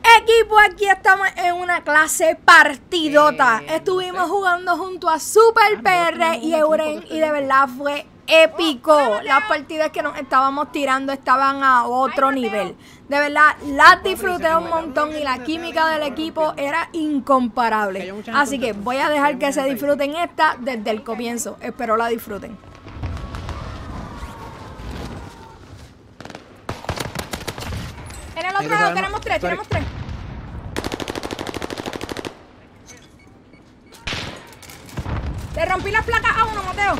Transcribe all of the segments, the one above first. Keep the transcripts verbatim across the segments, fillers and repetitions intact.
Equipo, aquí estamos en una clase partidota. Eh, Estuvimos no sé. jugando junto a Super P R y Euren y de verdad fue épico. Oh, las partidas que nos estábamos tirando estaban a otro Ay, nivel. De verdad, las disfruté un montón y la química del equipo era incomparable. Así que voy a dejar que se disfruten esta desde el comienzo. Espero la disfruten. En el otro lado tenemos tres, tenemos tres. Le rompí las placas a uno, Mateo.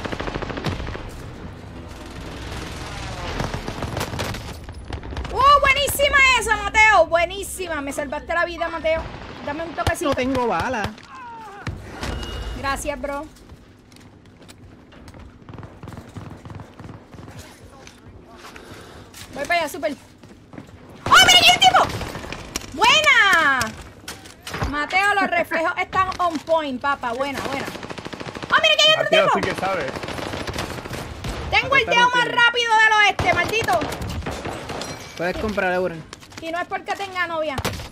¡Uh, buenísima esa, Mateo! Buenísima. Me salvaste la vida, Mateo. Dame un toquecito. No tengo bala. Gracias, bro. Voy para allá, super. ¡Oh, mira aquí el tipo! ¡Buena! Mateo, los reflejos están on point, papá. Buena, buena. ¡Oh, mira que hay otro Mateo tipo! Sí que sabe. Tengo el dedo más rápido del oeste, maldito. Puedes comprar Euren. Y no es porque tenga novia.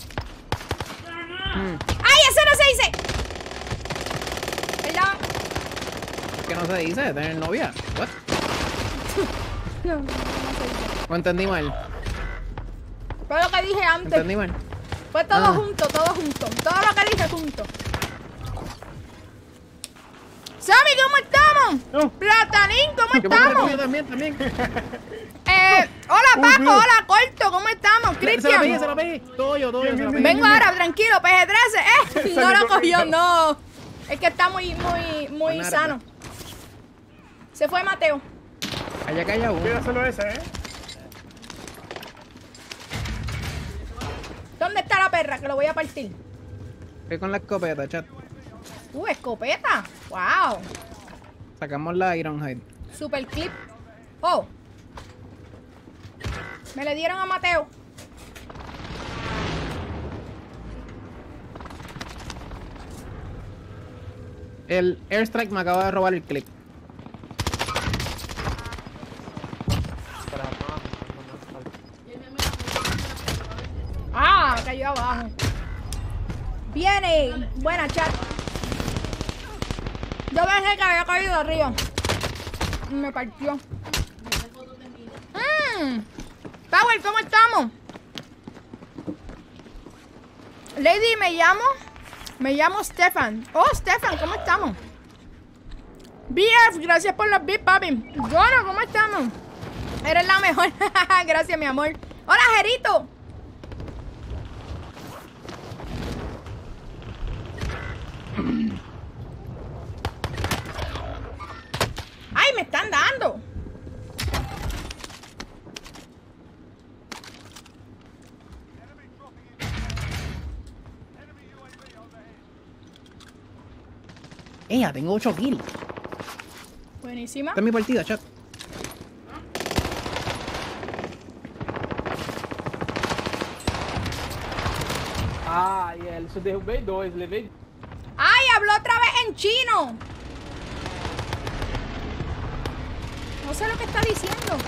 Mm. ¡Ay, eso no se dice! Perdón. ¿Qué no se dice? ¿Tener novia? ¿What? No, no se dice. ¿O entendí mal? Fue lo que dije antes. ¿Entendí mal? Fue todo Ah. junto, todo junto. Todo lo que dije junto. Sammy, ¿cómo estamos? No. Platanín, ¿cómo ¿Qué pasa? estamos? Yo también, también. Eh, hola Paco, hola Corto, ¿cómo estamos? Se lo pegué, se Cristian. lo pegué. Todo yo, todo yo. Se lo pegué. Vengo ahora, tranquilo, P G trece. Eh, no lo cogió, corriendo. no. Es que está muy, muy, muy Buena sano. arma. Se fue Mateo. Allá calla uno. Cuídaselo ese, ¿eh? ¿Dónde está la perra? Que lo voy a partir. Estoy con la escopeta, chat. Uh, escopeta. Wow. Sacamos la Ironhide. Super clip. Oh. Me le dieron a Mateo. El airstrike me acaba de robar el clip. Ah, cayó abajo. Viene. Buena, chat. Yo pensé que había caído arriba. Me partió. Mmm. Power, ¿cómo estamos? Lady, me llamo. Me llamo Stefan. Oh, Stefan, ¿cómo estamos? B F, gracias por los beats, papi. Bueno, ¿cómo estamos? Eres la mejor. Gracias, mi amor. Hola, Jerito. ¡Ay, me están dando! ¡Ella! Tengo ocho kills. Buenísima. Esta es mi partida, chat. Ah, e ele só derrubei dois, levei. ¡Ay, habló otra vez en chino! No sé lo que está diciendo.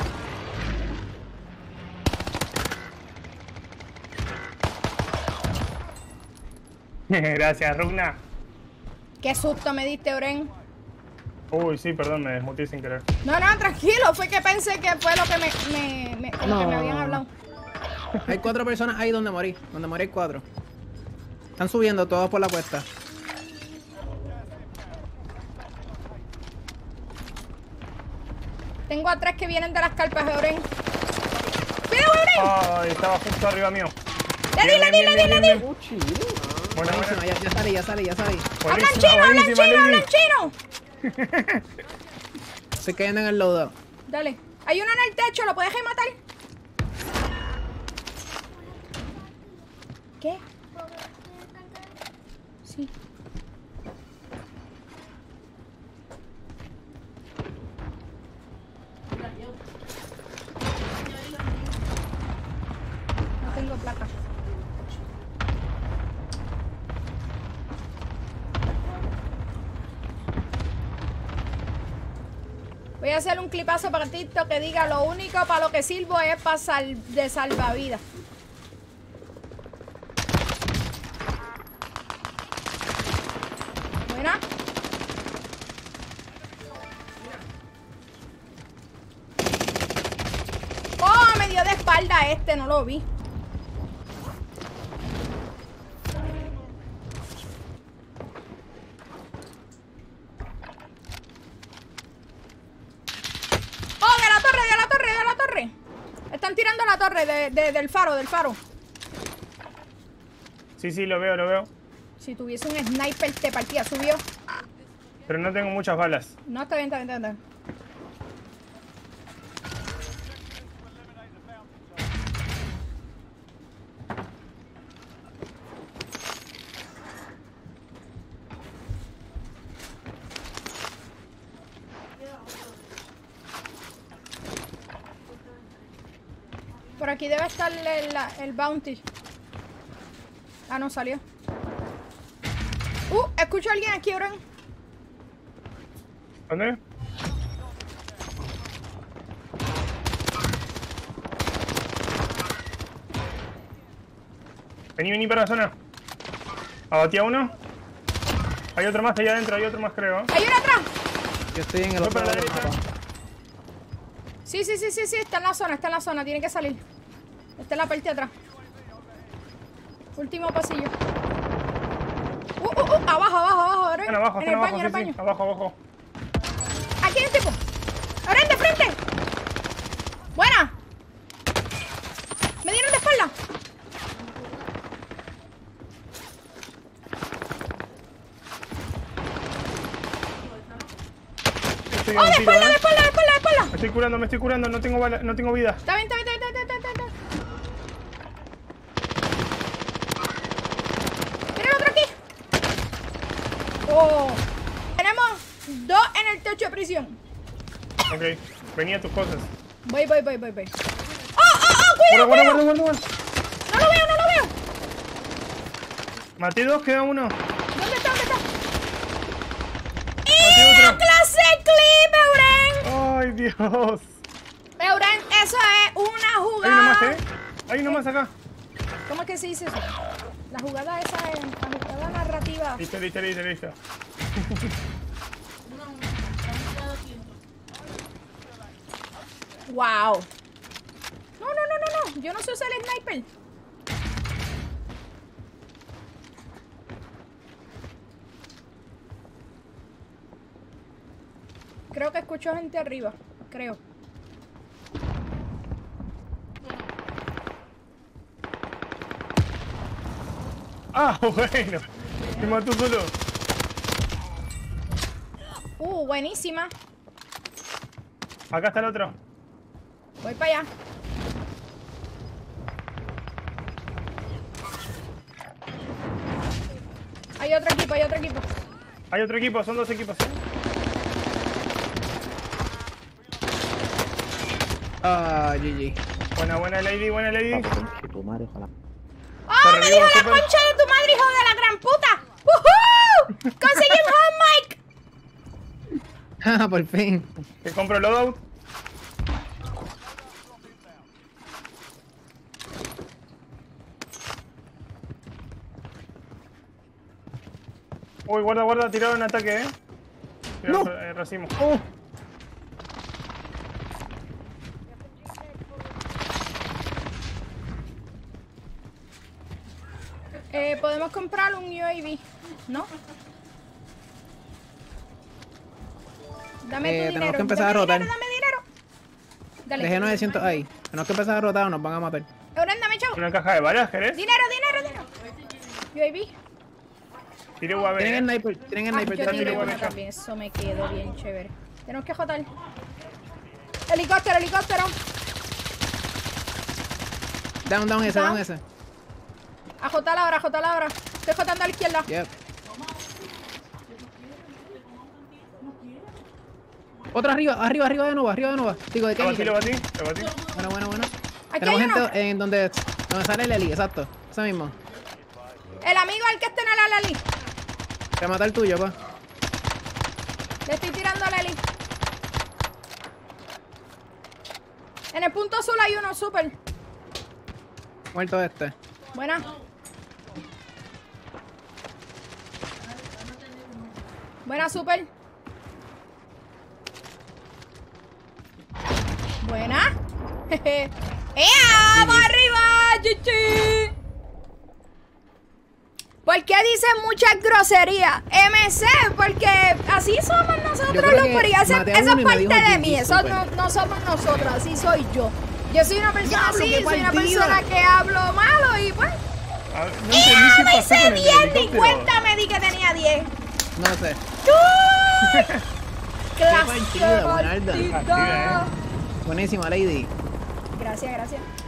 Gracias, Rugna. Qué susto me diste, Oren. Uy, sí, perdón, me desmuteé sin querer. No, no, tranquilo. Fue que pensé que fue lo que me, me, me, lo No. que me habían hablado. Hay cuatro personas ahí donde morí. Donde morí hay cuatro. Están subiendo todos por la cuesta. Tengo a tres que vienen de las carpas de Oren. ¡Cuidado, Oren! Ay, estaba justo arriba mío. ¡Le di, le di, le di, le di! O tiro. Buena, Buenísima, buena. ya, ya salí, ya salí, ya salí. ¡Hablan Buenísima, chino, hablan buenísima, chino, Lady. hablan chino! Estoy cayendo en el loadout. Dale. Hay uno en el techo, ¿lo puedes rematar? ¿Qué? Sí. No tengo placa. Voy a hacer un clipazo para TikTok que diga lo único para lo que sirvo es para sal de salvavidas. Buena. Oh, me dio de espalda este, no lo vi. Oh, de la torre, de la torre, de la torre. Están tirando a la torre de, de, del faro, del faro. Sí, sí, lo veo, lo veo. Si tuviese un sniper te partía, subió. Pero no tengo muchas balas. No, está bien, está bien, está bien. Por aquí debe estar el, el, el bounty. Ah, no salió. Uh, escucho a alguien aquí, Oren. ¿Dónde? Vení, vení para la zona. Abatí a uno. Hay otro más allá adentro, hay otro más creo. ¿eh? ¡Hay uno atrás! Yo estoy en el Voy otro para la lado del derecha. mapa. Sí, sí, sí, sí, sí, está en la zona, está en la zona, tiene que salir. Está en la parte de atrás. Último pasillo. Uh, uh, uh, abajo, abajo, abajo, Oren. Están abajo, En están el abajo, baño, en el sí, baño. sí. Abajo, abajo. Aquí hay un tipo. Oren, de frente. Buena. Me dieron de espalda. Estoy ¡Oh, a de un tiro, espalda, de ¿eh? espalda, de espalda, de espalda! Me estoy curando, me estoy curando, no tengo bala, no tengo vida. Está bien, está bien, está bien, está bien, está bien, está bien. Mira el otro aquí. Oh. Tenemos dos en el techo de prisión. Ok, venía tus cosas. Voy, voy, voy, voy, voy. ¡Oh, oh, oh! ¡Cuidado, Guarda, cuidado! guarda, guarda, guarda. ¡No lo veo, no lo veo! Maté dos, queda uno. ¿Dónde está, dónde está? Maté ¡Y la otro. clase clip, Euren! Ay, Dios. Euren, eso es una Hay jugada. uno más, ¿eh? Hay uno más acá. ¿Cómo es que se dice eso? La jugada esa es la jugada narrativa. Listo, listo, listo, listo. ¡Wow! No, no, no, no, no. Yo no sé usar el sniper. Creo que escucho gente arriba. Creo. Ah, bueno. Me mató solo. Uh, buenísima. Acá está el otro. Voy para allá. Hay otro equipo, hay otro equipo. Hay otro equipo, son dos equipos, ¿eh? Ah, G G. Buena, buena lady, buena lady. Tu madre, ojalá. ¡Oh, me Arriba, dijo la super. concha de tu madre, hijo de la gran puta! ¡Woohoo! ¡Conseguí un hot mic! Ah, por fin. Te compro loadout. Uy, guarda, guarda, tiraron ataque, eh. Tiraron No. eh, racimo. Oh. Eh, podemos comprar un U A V, ¿no? Dame Eh, tu tenemos dinero. que empezar dame a rotar. Dinero, dame dinero. Dale. Dejé novecientos ahí. Tenemos que empezar a rotar o nos van a matar. Euren, dame chavo. Una caja de balas, ¿querés? Dinero, dinero, dinero. U A V. Tiré U A V. Tienen eh. el sniper, tienen el Ah, sniper. yo tienen el tiré igual uno yo. también. Eso me quedó bien chévere. Tenemos que jotar. Helicóptero, helicóptero. Down, down ese, Down. down ese. A jotar ahora, a jotar ahora. Estoy jotando a la izquierda. Yep. Otra arriba, arriba, arriba de nuevo, arriba de nuevo. Digo, de Lo batí, Kenny. lo batí, lo batí. Bueno, bueno, bueno. Aquí Tenemos hay uno. gente en donde, donde sale el Eli, exacto. Ese mismo. El amigo al que está en el Lali. Te mata el tuyo, pa. Le estoy tirando a Lali. En el punto azul hay uno, super. Muerto este. Buena. Buena, super. Buena. ¡Ea! ¡Vamos arriba! ¡Chichi! ¿Por qué dicen muchas groserías? M C, porque así somos nosotros los porillas. Esa es parte de mí, eso no, no somos nosotros, así soy yo. Yo soy una persona Diablo, así, qué soy una partida. persona que hablo malo y pues... Ah, no ¡Y entendí qué me pasó hice con el diez! Ni helicóptero. cuenta me di que tenía diez. No sé. ¡Uy! ¡Clase partida, Bonalda. partida! Partida, Buenísima, Lady. Gracias, gracias.